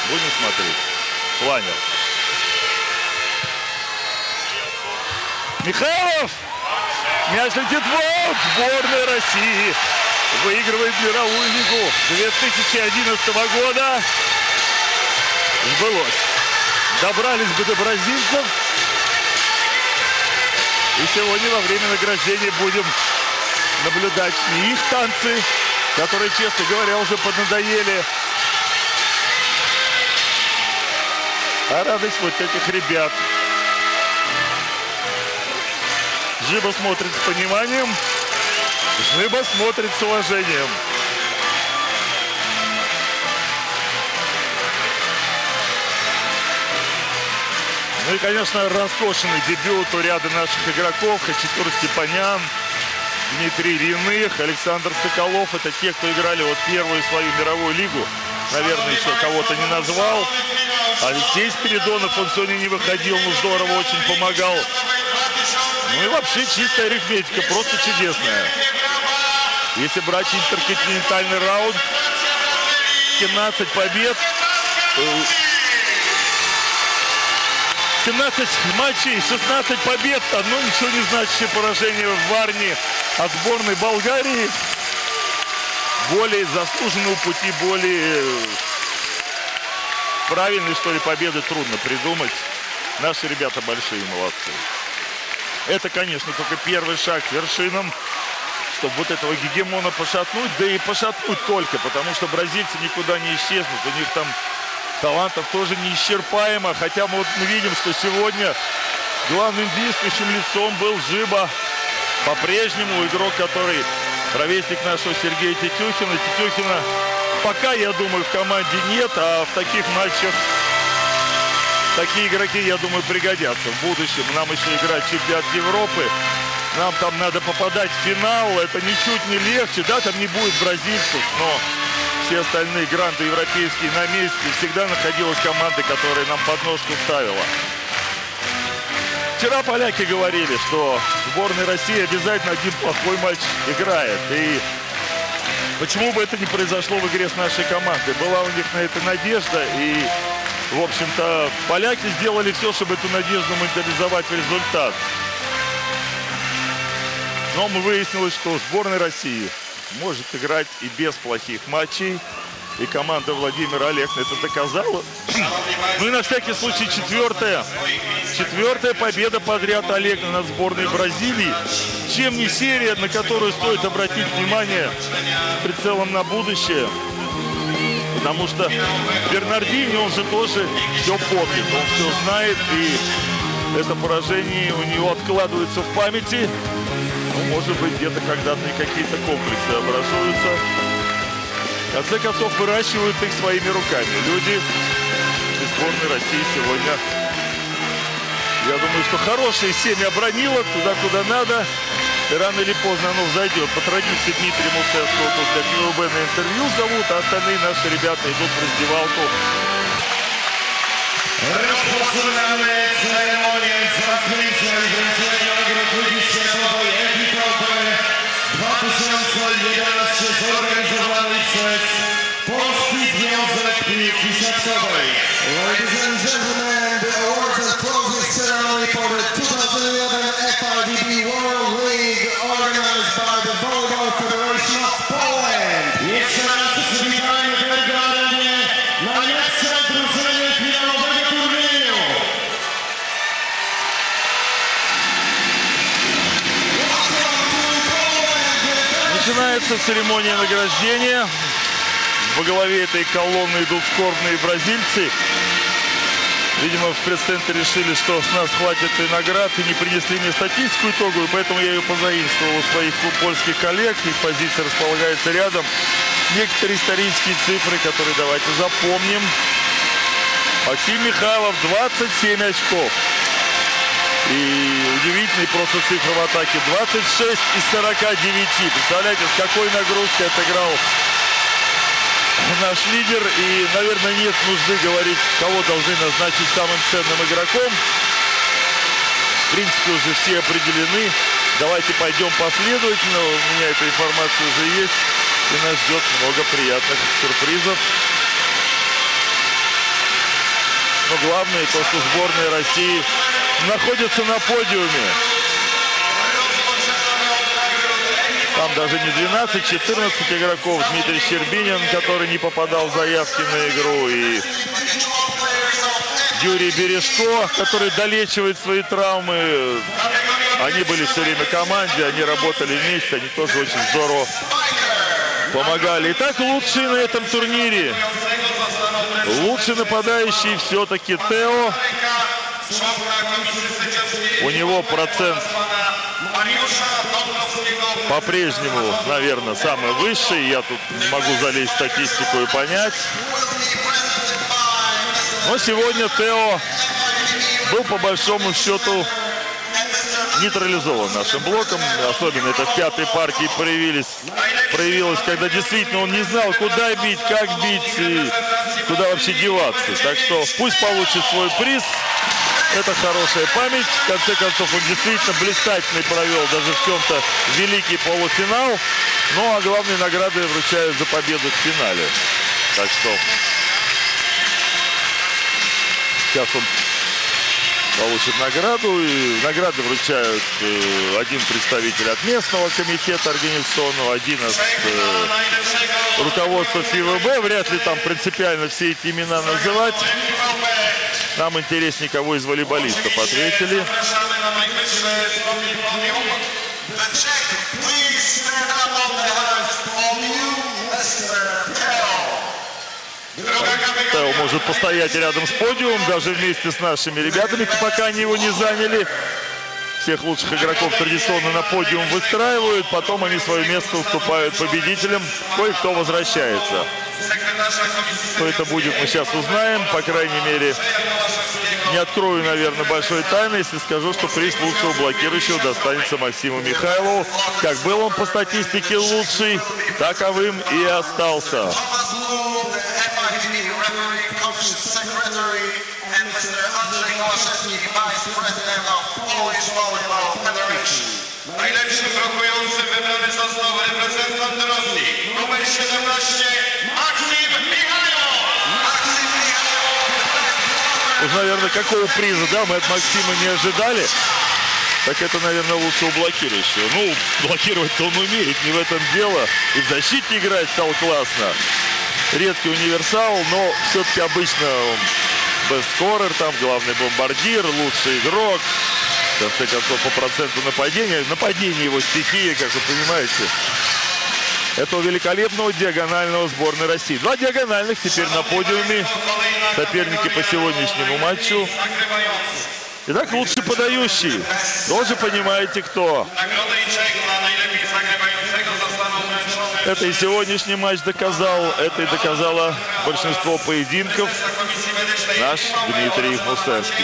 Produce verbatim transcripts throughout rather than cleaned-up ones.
Будем смотреть. Планер. Михайлов! Мяч летит в аут. Сборная России выигрывает мировую лигу две тысячи одиннадцатого года. Сбылось. Добрались бы до бразильцев. И сегодня во время награждения будем наблюдать не их танцы, которые, честно говоря, уже поднадоели, а радость вот этих ребят. Giba смотрит с пониманием, Giba смотрит с уважением. Ну и, конечно, роскошный дебют у ряда наших игроков. Хачатур Stepanyan, Дмитрий Ilinykh, Александр Соколов. Это те, кто играли вот первую свою мировую лигу. Наверное, еще кого-то не назвал. Алексей Спиридонов, он сегодня не выходил, но здорово очень помогал. Ну и вообще чистая арифметика, просто чудесная. Если брать интерконтинентальный раунд, семнадцать побед, семнадцать матчей, шестнадцать побед, одно ничего не значащее поражение в Варне от сборной Болгарии. Более заслуженного пути, более правильной, что ли, победы трудно придумать. Наши ребята большие молодцы. Это, конечно, только первый шаг к вершинам, чтобы вот этого гегемона пошатнуть, да и пошатнуть только, потому что бразильцы никуда не исчезнут, у них там талантов тоже неисчерпаемо, хотя мы, вот, мы видим, что сегодня главным действующим лицом был Giba, по-прежнему игрок, который ровесник нашего Сергея Тетюхина. Тетюхина пока, я думаю, в команде нет, а в таких матчах такие игроки, я думаю, пригодятся в будущем. Нам еще играть чемпионат Европы. Нам там надо попадать в финал. Это ничуть не легче. Да, там не будет бразильцев, но все остальные гранды европейские на месте. Всегда находилась команда, которая нам подножку ставила. Вчера поляки говорили, что сборная России обязательно один плохой матч играет. И почему бы это не произошло в игре с нашей командой? Была у них на это надежда. И, в общем-то, поляки сделали все, чтобы эту надежду материализовать в результат. Но мы выяснилось, что сборная России может играть и без плохих матчей. И команда Владимира Олегна это доказала. Ну и на всякий случай четвертая, четвертая победа подряд Олегна над сборной Бразилии. Чем не серия, на которую стоит обратить внимание с прицелом на будущее. Потому что Бернардини, он же тоже все помнит, он все знает. И это поражение у него откладывается в памяти. Ну, может быть, где-то когда-то и какие-то комплексы образуются. В конце концов, выращивают их своими руками люди из сборной России сегодня. Я думаю, что хорошее семя обронило туда, куда надо. И рано или поздно оно взойдет. По традиции Дмитрия Мусерского тут для эф ай ви би на интервью зовут, а остальные наши ребята идут в раздевалку. Rozpoczynamy ceremonię zamknięcia i wręczenia nagród Ligi Światowej F I V B dwa tysiące jedenaście zorganizowany przez Polski Związek Piłki Siatkowej. Ladies and gentlemen, the awards and closing ceremony for the two thousand eleven F I V B World League organized by the Volleyball Federation of Poland. Jeszcze raz przywitamy wielgornie najlepsze drużyny finałowego turnieju. Начинается церемония награждения. Во главе этой колонны идут скорбные бразильцы. Видимо, в пресс-центре решили, что с нас хватит и наград, и не принесли мне статистику итоговую, поэтому я ее позаимствовал у своих польских коллег. Их позиция располагается рядом. Некоторые исторические цифры, которые давайте запомним. Maxim Mikhaylov двадцать семь очков. И удивительные просто цифры в атаке. двадцать шесть из сорока девяти. Представляете, с какой нагрузкой отыграл наш лидер. И, наверное, нет нужды говорить, кого должны назначить самым ценным игроком. В принципе, уже все определены. Давайте пойдем последовательно. У меня эта информация уже есть. И нас ждет много приятных сюрпризов. главное то, что сборная России находится на подиуме. Там даже не двенадцать, четырнадцать игроков. Дмитрий Щербинин, который не попадал в заявки на игру, и Юрий Бережко, который долечивает свои травмы. Они были все время в команде, они работали вместе, они тоже очень здорово помогали. Итак, лучший на этом турнире. Лучший нападающий все-таки Тео. У него процент по-прежнему, наверное, самый высший. Я тут не могу залезть в статистику и понять. Но сегодня Тео был по большому счету нейтрализован нашим блоком. Особенно это в пятой партии проявились, проявилось, когда действительно он не знал, куда бить, как бить и куда вообще деваться. Так что пусть получит свой приз. Это хорошая память. В конце концов, он действительно блистательный провел даже в чем-то великий полуфинал. Ну а главные награды вручают за победу в финале. Так что сейчас он получит награду. И награды вручают э, один представитель от местного комитета организационного, один от э, руководства эф ай ви би. Вряд ли там принципиально все эти имена называть. Нам интереснее, кого из волейболистов ответили. Тео может постоять рядом с подиумом, даже вместе с нашими ребятами, пока они его не заняли. Всех лучших игроков традиционно на подиум выстраивают, потом они свое место уступают победителям. Кое-кто возвращается. Кто это будет, мы сейчас узнаем. По крайней мере, не открою, наверное, большой тайны, если скажу, что приз лучшего блокирующего достанется Максиму Михайлову. Как был он по статистике лучший, таковым и остался. Najlepszym blokującym wybrany został reprezentant Rosji, numer siedemnaście, Maxim Mikhaylov. Maxim Mikhaylov. Уж, наверное, какого приза, да, мы от Максима не ожидали. Так это, наверное, лучшего блокирующего. Ну, блокировать-то он умеет, не в этом дело. И в защите играть стал классно. Редкий универсал, но все-таки обычно он бестскорер, там главный бомбардир, лучший игрок. В конце концов, по проценту нападения. Нападение его стихия, как вы понимаете. Этого великолепного диагонального сборной России. Два диагональных теперь на подиуме. Соперники по сегодняшнему матчу. Итак, лучший подающий. Тоже понимаете, кто. Это и сегодняшний матч доказал. Это и доказало большинство поединков наш Дмитрий Muserskiy.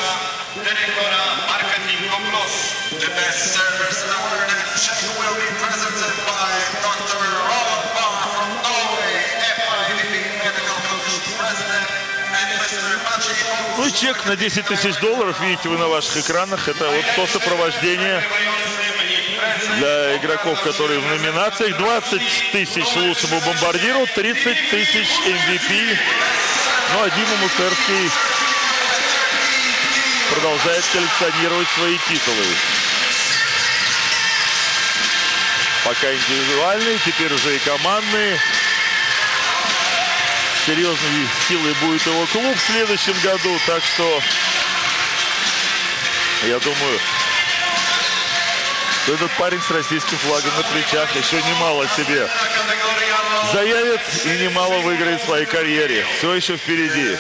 Ну, чек на десять тысяч долларов, видите вы на ваших экранах. Это вот то сопровождение для игроков, которые в номинациях. двадцать тысяч лучшему бомбардиру, тридцать тысяч эм ви пи. Ну, а Дима Muserskiy продолжает коллекционировать свои титулы. Пока индивидуальные, теперь уже и командные. Серьезной силой будет его клуб в следующем году. Так что, я думаю, что этот парень с российским флагом на плечах еще немало себе заявит и немало выиграет в своей карьере. Все еще впереди.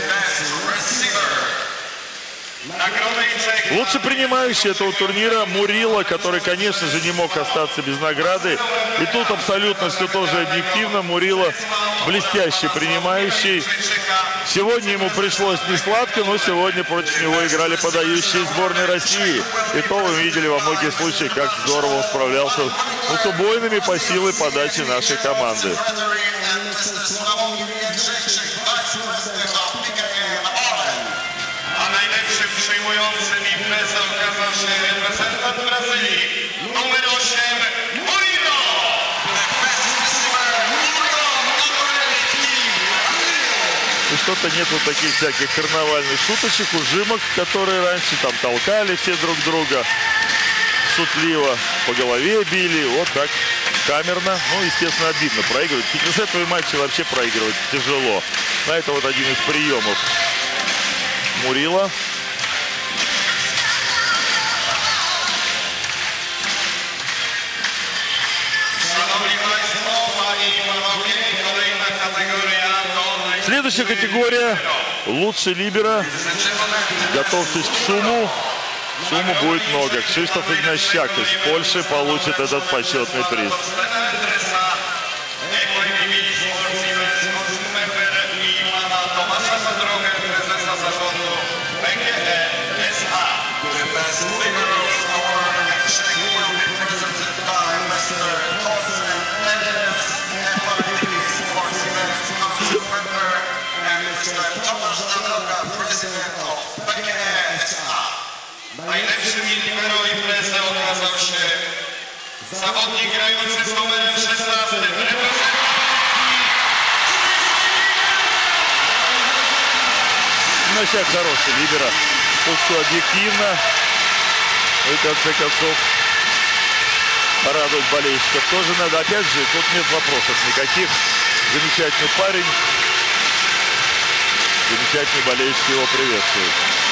Лучший принимающий этого турнира Мурilo, который, конечно же, не мог остаться без награды. И тут абсолютно все тоже объективно. Мурilo блестящий принимающий. Сегодня ему пришлось не сладко, но сегодня против него играли подающие сборной России. И то вы видели во многих случаях, как здорово он справлялся с убойными по силе подачи нашей команды. Przyjmującym imprezę okazał się reprezentant Brazylii, numer osiem, Murilo! И что-то нет вот таких всяких карнавальных шуточек, ужимок, которые раньше там толкали все друг друга. Шутливо по голове били. Вот так камерно. Ну, естественно, обидно проигрывать. пятисетовые матчи вообще проигрывать тяжело. А это вот один из приемов Мурило. Следующая категория. Лучший либеро. Готовьтесь к шуму. Шуму будет много. Krzysztof из Польши получит этот почетный приз. Najlepszym Libero imprezę okazał się zawodnik grający z numerem szesnastym. Ну, сейчас хороший либеро. Пусть все объективно. И в конце концов порадовать болельщиков тоже надо. Опять же, тут нет вопросов никаких. Замечательный парень. Замечательные болельщики его приветствуют.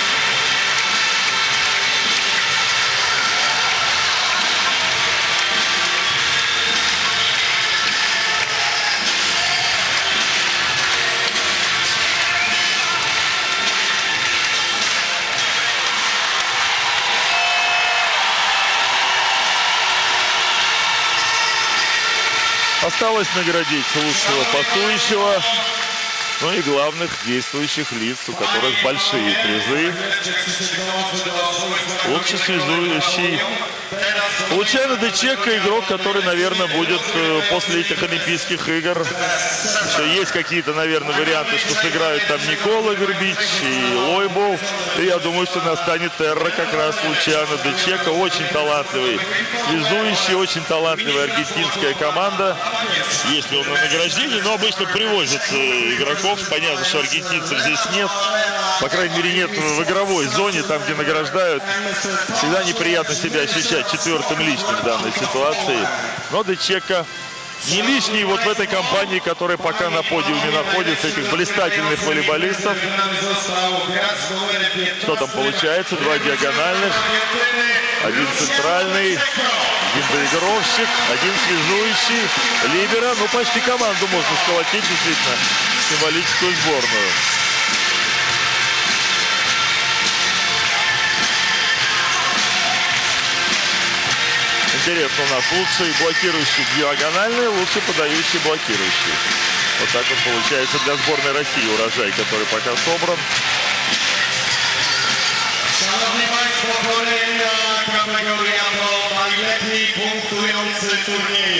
Осталось наградить лучшего пасующего, ну и главных действующих лиц, у которых большие призы. Лучший связующий. Случайно Cecco, игрок, который, наверное, будет после этих Олимпийских игр. Еще есть какие-то, наверное, варианты, что сыграют там Никола Вербич и Volleyball. И я думаю, что настанет эра как раз Luciano Cecco. Очень талантливый связующий, очень талантливая аргентинская команда. Если он на награждении, но обычно привозят игроков. Понятно, что аргентинцев здесь нет. По крайней мере, нет в игровой зоне, там, где награждают. Всегда неприятно себя ощущать четвертым лишним в данной ситуации. Но Cecco не лишний вот в этой компании, которая пока на подиуме находится, этих блистательных волейболистов. Что там получается? Два диагональных, один центральный, один доигровщик, один связующий, либеро. Ну, почти команду можно сколотить, действительно, символическую сборную. Интересно, у нас лучший блокирующий диагональный, лучший подающий блокирующий. Вот так вот получается для сборной России урожай, который пока собран. Szanowni Państwo, kolejna kategoria to najlepiej punktujący turnieju.